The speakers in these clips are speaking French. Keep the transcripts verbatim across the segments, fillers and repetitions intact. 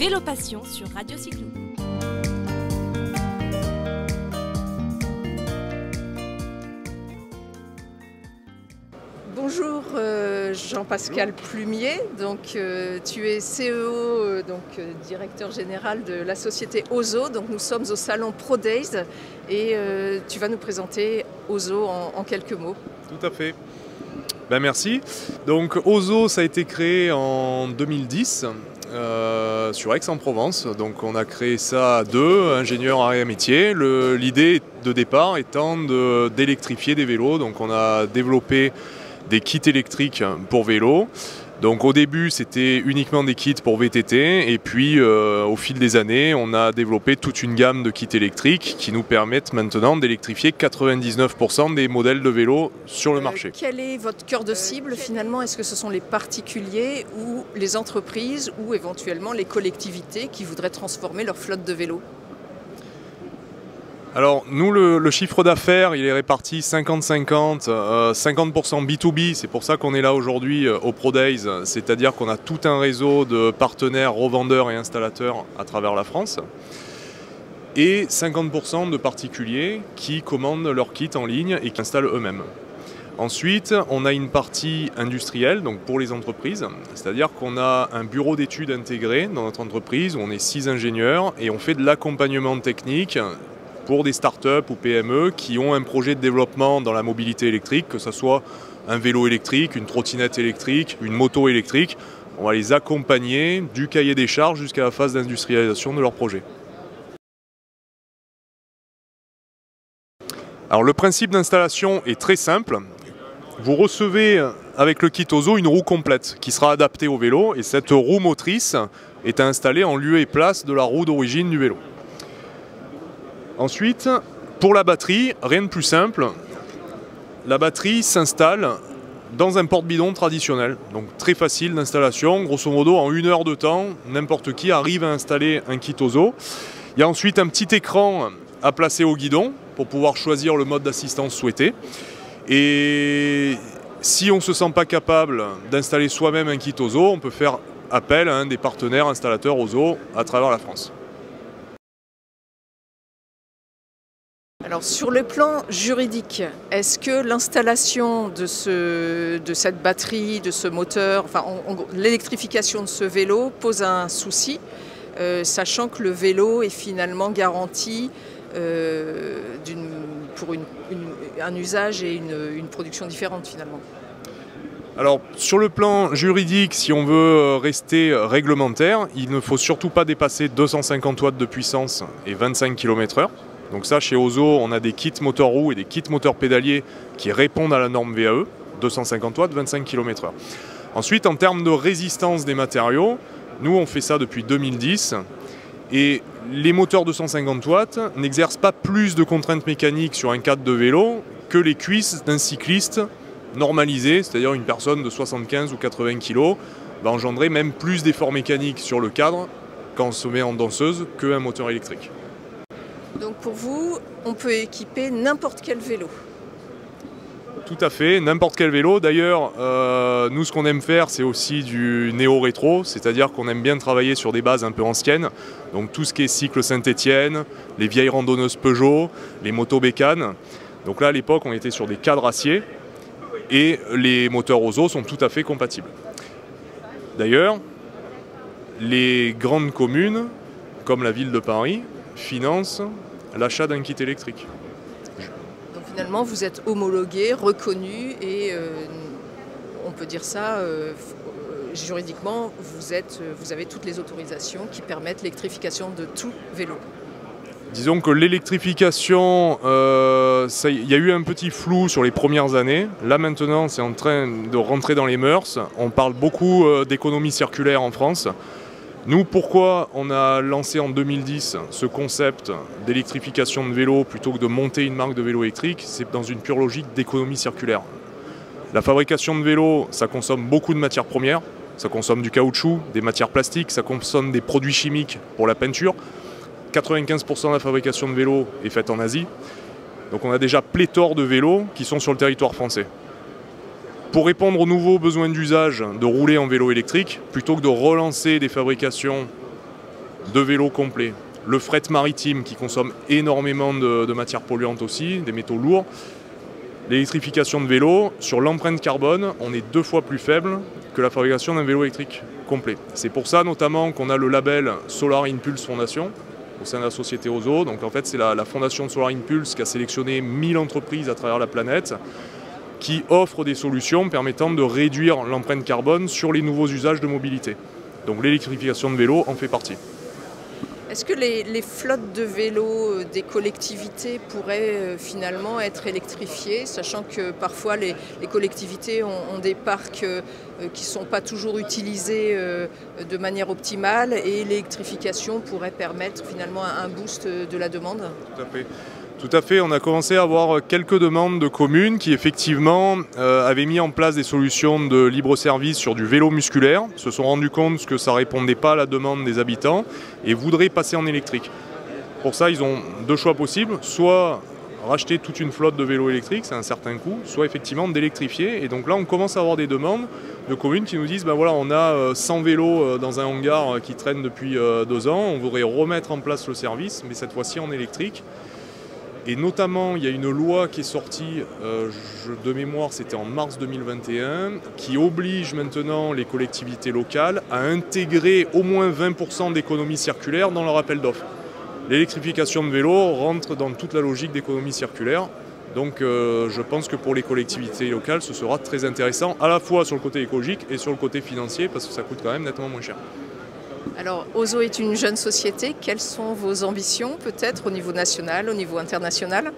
Vélo Passion sur Radio Cyclo. Bonjour euh, Jean-Pascal Plumier, donc, euh, tu es C E O, euh, donc, euh, directeur général de la société Ozo. Donc, nous sommes au salon ProDays et euh, tu vas nous présenter Ozo en, en quelques mots. Tout à fait. Ben, merci. Donc Ozo, ça a été créé en deux mille dix euh, sur Aix-en-Provence. Donc on a créé ça à deux, ingénieurs arts métiers. L'idée de départ étant d'électrifier des vélos. Donc on a développé des kits électriques pour vélo. Donc au début c'était uniquement des kits pour V T T et puis euh, au fil des années on a développé toute une gamme de kits électriques qui nous permettent maintenant d'électrifier quatre-vingt-dix-neuf pour cent des modèles de vélos sur le euh, marché. Quel est votre cœur de cible finalement? Est-ce que ce sont les particuliers ou les entreprises ou éventuellement les collectivités qui voudraient transformer leur flotte de vélos? Alors nous le, le chiffre d'affaires il est réparti cinquante cinquante, euh, cinquante pour cent B deux B, c'est pour ça qu'on est là aujourd'hui euh, au ProDays, c'est-à-dire qu'on a tout un réseau de partenaires, revendeurs et installateurs à travers la France, et cinquante pour cent de particuliers qui commandent leur kit en ligne et qui installent eux-mêmes. Ensuite, on a une partie industrielle, donc pour les entreprises, c'est-à-dire qu'on a un bureau d'études intégré dans notre entreprise, où on est six ingénieurs et on fait de l'accompagnement technique pour des startups ou P M E qui ont un projet de développement dans la mobilité électrique, que ce soit un vélo électrique, une trottinette électrique, une moto électrique. On va les accompagner du cahier des charges jusqu'à la phase d'industrialisation de leur projet. Alors le principe d'installation est très simple. Vous recevez avec le kit Ozo une roue complète qui sera adaptée au vélo et cette roue motrice est installée en lieu et place de la roue d'origine du vélo. Ensuite, pour la batterie, rien de plus simple. La batterie s'installe dans un porte-bidon traditionnel. Donc très facile d'installation. Grosso modo, en une heure de temps, n'importe qui arrive à installer un kit Ozo. Il y a ensuite un petit écran à placer au guidon pour pouvoir choisir le mode d'assistance souhaité. Et si on ne se sent pas capable d'installer soi-même un kit Ozo, on peut faire appel à un des partenaires installateurs Ozo à travers la France. Alors sur le plan juridique, est-ce que l'installation de, ce, de cette batterie, de ce moteur, enfin l'électrification de ce vélo pose un souci, euh, sachant que le vélo est finalement garanti euh, pour une, une, un usage et une, une production différente finalement? Alors sur le plan juridique, si on veut rester réglementaire, il ne faut surtout pas dépasser deux cent cinquante watts de puissance et vingt-cinq kilomètres heure. Donc ça, chez Ozo, on a des kits moteur roue et des kits moteur pédalier qui répondent à la norme V A E, deux cent cinquante watts, vingt-cinq kilomètres heure. Ensuite, en termes de résistance des matériaux, nous, on fait ça depuis deux mille dix. Et les moteurs deux cent cinquante watts n'exercent pas plus de contraintes mécaniques sur un cadre de vélo que les cuisses d'un cycliste normalisé, c'est-à-dire une personne de soixante-quinze ou quatre-vingts kilos, va engendrer même plus d'efforts mécaniques sur le cadre quand on se met en danseuse qu'un moteur électrique. Donc pour vous, on peut équiper n'importe quel vélo? Tout à fait, n'importe quel vélo. D'ailleurs, euh, nous ce qu'on aime faire, c'est aussi du néo-rétro, c'est-à-dire qu'on aime bien travailler sur des bases un peu anciennes. Donc tout ce qui est cycle Saint-Étienne, les vieilles randonneuses Peugeot, les motos bécanes. Donc là, à l'époque, on était sur des cadres acier et les moteurs Ozo sont tout à fait compatibles. D'ailleurs, les grandes communes, comme la ville de Paris, financent l'achat d'un kit électrique. Donc finalement, vous êtes homologué, reconnu et euh, on peut dire ça, euh, juridiquement, vous, êtes, vous avez toutes les autorisations qui permettent l'électrification de tout vélo. Disons que l'électrification, euh, il y a eu un petit flou sur les premières années. Là maintenant, c'est en train de rentrer dans les mœurs. On parle beaucoup euh, d'économie circulaire en France. Nous, pourquoi on a lancé en deux mille dix ce concept d'électrification de vélo plutôt que de monter une marque de vélo électrique? C'est dans une pure logique d'économie circulaire. La fabrication de vélos, ça consomme beaucoup de matières premières, ça consomme du caoutchouc, des matières plastiques, ça consomme des produits chimiques pour la peinture. quatre-vingt-quinze pour cent de la fabrication de vélos est faite en Asie. Donc on a déjà pléthore de vélos qui sont sur le territoire français. Pour répondre aux nouveaux besoins d'usage de rouler en vélo électrique, plutôt que de relancer des fabrications de vélos complets. Le fret maritime qui consomme énormément de, de matières polluantes aussi, des métaux lourds. L'électrification de vélos, sur l'empreinte carbone, on est deux fois plus faible que la fabrication d'un vélo électrique complet. C'est pour ça notamment qu'on a le label Solar Impulse Fondation au sein de la société Ozo. Donc en fait c'est la, la fondation de Solar Impulse qui a sélectionné mille entreprises à travers la planète qui offrent des solutions permettant de réduire l'empreinte carbone sur les nouveaux usages de mobilité. Donc l'électrification de vélos en fait partie. Est-ce que les, les flottes de vélos des collectivités pourraient euh, finalement être électrifiées, sachant que parfois les, les collectivités ont, ont des parcs euh, qui ne sont pas toujours utilisés euh, de manière optimale et l'électrification pourrait permettre finalement un boost de la demande? Tout à fait. Tout à fait, on a commencé à avoir quelques demandes de communes qui effectivement euh, avaient mis en place des solutions de libre-service sur du vélo musculaire, se sont rendus compte que ça ne répondait pas à la demande des habitants et voudraient passer en électrique. Pour ça, ils ont deux choix possibles, soit racheter toute une flotte de vélos électriques, c'est un certain coût, soit effectivement d'électrifier. Et donc là, on commence à avoir des demandes de communes qui nous disent ben voilà, on a cent vélos dans un hangar qui traînent depuis deux ans, on voudrait remettre en place le service, mais cette fois-ci en électrique. Et notamment, il y a une loi qui est sortie, euh, je, de mémoire, c'était en mars deux mille vingt et un, qui oblige maintenant les collectivités locales à intégrer au moins vingt pour cent d'économie circulaire dans leur appel d'offres. L'électrification de vélos rentre dans toute la logique d'économie circulaire. Donc euh, je pense que pour les collectivités locales, ce sera très intéressant, à la fois sur le côté écologique et sur le côté financier, parce que ça coûte quand même nettement moins cher. Alors, Ozo est une jeune société. Quelles sont vos ambitions, peut-être au niveau national, au niveau international?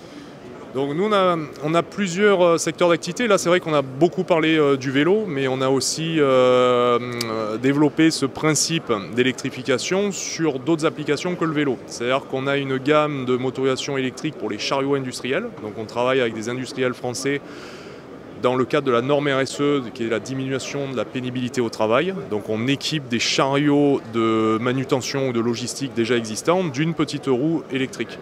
Donc nous, on a, on a plusieurs secteurs d'activité. Là, c'est vrai qu'on a beaucoup parlé euh, du vélo, mais on a aussi euh, développé ce principe d'électrification sur d'autres applications que le vélo. C'est-à-dire qu'on a une gamme de motorisation électrique pour les chariots industriels. Donc on travaille avec des industriels français dans le cadre de la norme R S E, qui est la diminution de la pénibilité au travail. Donc on équipe des chariots de manutention ou de logistique déjà existants d'une petite roue électrique.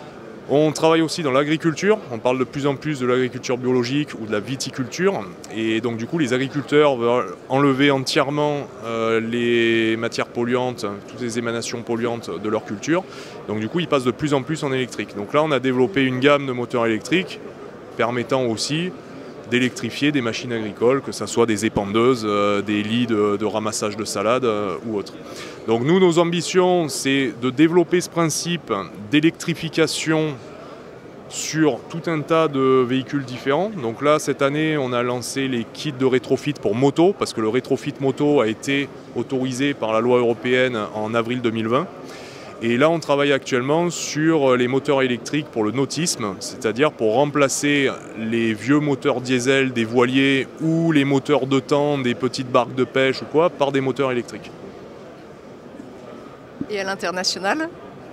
On travaille aussi dans l'agriculture, on parle de plus en plus de l'agriculture biologique ou de la viticulture. Et donc du coup les agriculteurs veulent enlever entièrement euh, les matières polluantes, toutes les émanations polluantes de leur culture. Donc du coup ils passent de plus en plus en électrique. Donc là on a développé une gamme de moteurs électriques permettant aussi d'électrifier des machines agricoles, que ce soit des épandeuses, euh, des lits de, de ramassage de salade euh, ou autres. Donc nous, nos ambitions, c'est de développer ce principe d'électrification sur tout un tas de véhicules différents. Donc là, cette année, on a lancé les kits de rétrofit pour moto, parce que le rétrofit moto a été autorisé par la loi européenne en avril deux mille vingt. Et là, on travaille actuellement sur les moteurs électriques pour le nautisme, c'est-à-dire pour remplacer les vieux moteurs diesel des voiliers ou les moteurs de temps des petites barques de pêche ou quoi, par des moteurs électriques. Et à l'international ?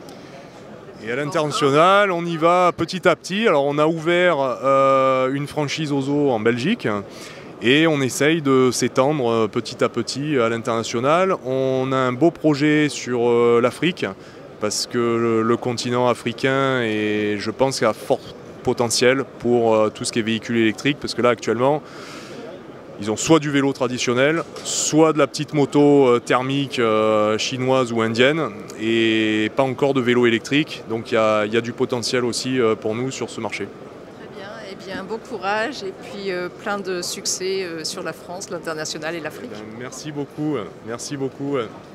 Et à l'international, on y va petit à petit. Alors, on a ouvert euh, une franchise Ozo en Belgique. Et on essaye de s'étendre petit à petit à l'international. On a un beau projet sur l'Afrique, parce que le, le continent africain, est, je pense, a fort potentiel pour tout ce qui est véhicule électrique, parce que là, actuellement, ils ont soit du vélo traditionnel, soit de la petite moto thermique chinoise ou indienne, et pas encore de vélo électrique. Donc il y a, y a du potentiel aussi pour nous sur ce marché. Eh bien, bon courage et puis euh, plein de succès euh, sur la France, l'international et l'Afrique. Merci beaucoup, merci beaucoup.